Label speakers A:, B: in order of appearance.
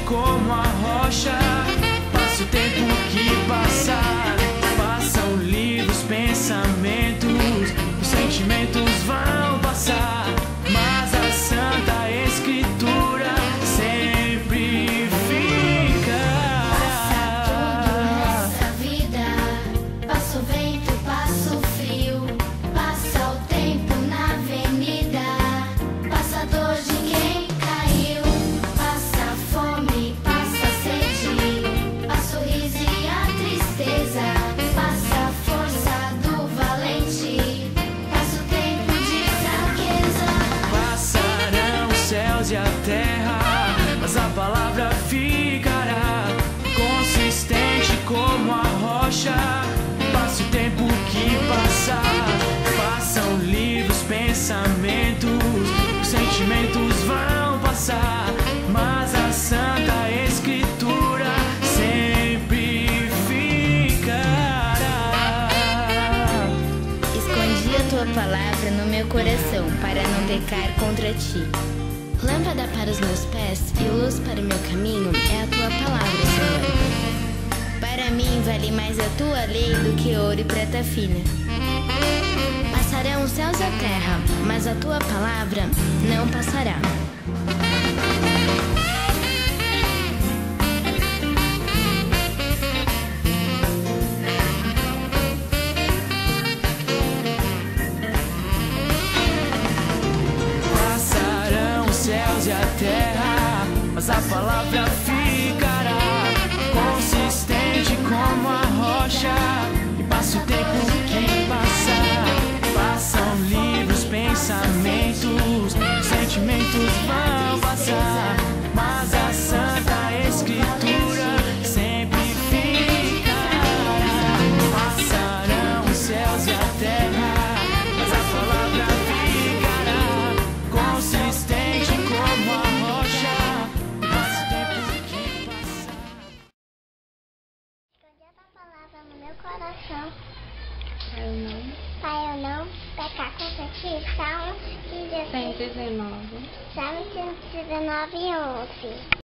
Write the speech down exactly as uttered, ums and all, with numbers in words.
A: como a rocha. Passa o tempo que passar, passam livros, pensamentos, os sentimentos vão passar, mas a Santa Escritura sempre fica.
B: Passa tudo nessa vida, passa o vento, passa o frio, passa o tempo na avenida, passa a dor de quem caiu, passa a fome, passa a sede, passa o riso e a tristeza, passa a força do valente, passa o tempo de fraqueza.
A: Passarão os céus e a terra, mas a palavra ficará consistente como a rocha. Passa o tempo que passar, passam livros, pensamentos, os sentimentos vão passar, mas a Santa Escritura sempre ficará.
C: Escondi a tua palavra no meu coração, para não pecar contra ti. Lâmpada para os meus pés e luz para o meu caminho é a tua palavra, Senhor. Para mim vale mais a tua lei do que ouro e prata fina. Passarão os céus e a terra, mas a tua palavra não passará.
A: Passarão os céus e a terra, mas a palavra ficará consistente como a rocha. E passa o tempo que passar, passam livros, pensamentos, sentimentos vão passar, mas a Santa Escritura sempre ficará. Passarão os céus e a terra, mas a palavra ficará consistente como a rocha. E passa o tempo que passar.
D: Escondi a tua palavra no meu coração,
E: Eu não.
D: para eu não pecar contra ti. Salmo
E: cento e dezenove.
D: Salmo cento e dezenove, onze.